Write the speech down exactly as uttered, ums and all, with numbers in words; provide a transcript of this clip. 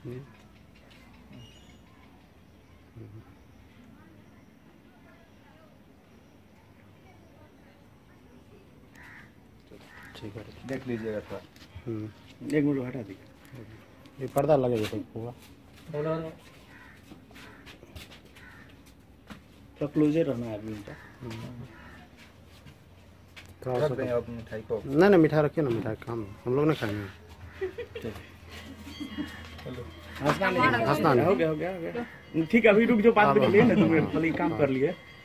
ठीक है, देख लीजिएगा तो। एक मिनट हटा दीजिए, ये पर्दा लगेगा तो पूरा तो क्लोजर रहना है अभी आप मिठाई को। नहीं नहीं मिठाई रखिए ना, मिठाई काम हम लोग ना खाएंगे। हंसना नहीं, हंसना नहीं, हो गया हो गया हो गया ठीक है। अभी रुक जाओ, पाँच मिनट लिए ना, तुम खाली काम कर लिए।